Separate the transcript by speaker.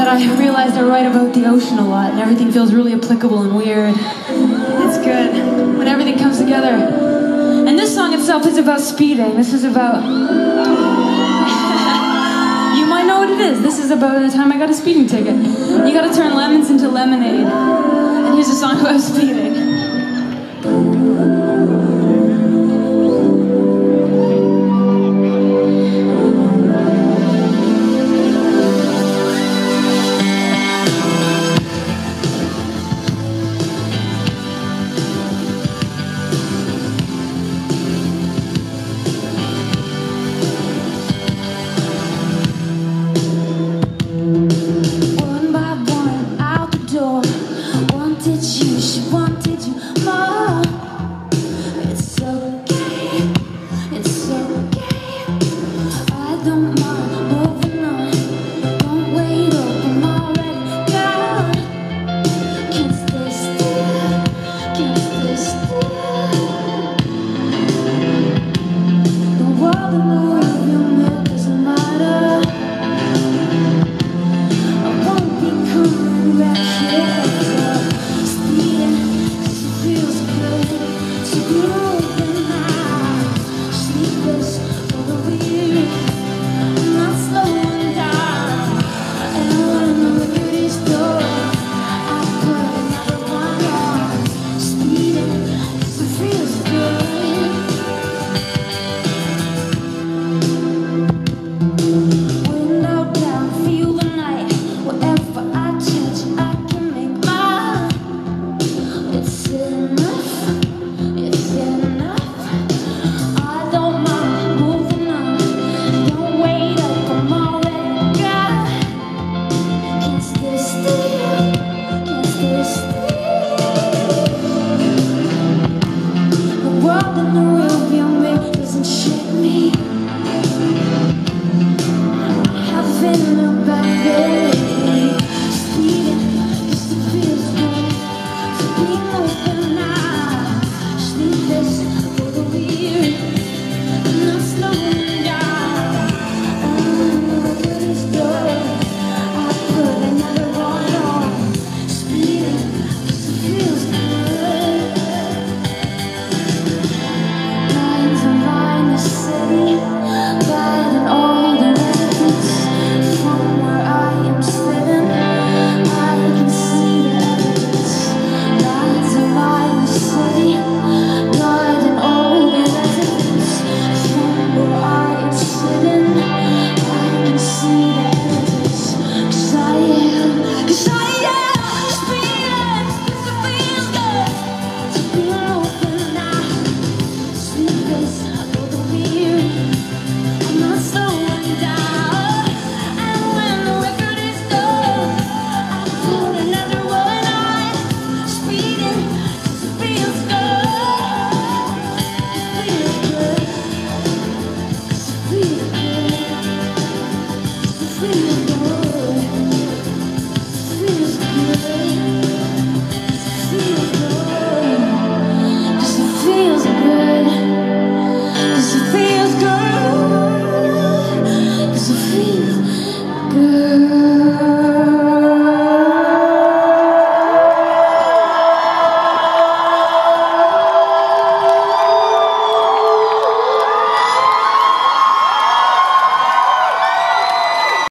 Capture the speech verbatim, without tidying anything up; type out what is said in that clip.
Speaker 1: I realized I write about the ocean a lot, and everything feels really applicable and weird. It's good when everything comes together. And this song itself is about speeding. This is about... You might know what it is. This is about the time I got a speeding ticket. You gotta turn lemons into lemonade. And here's a song about speeding.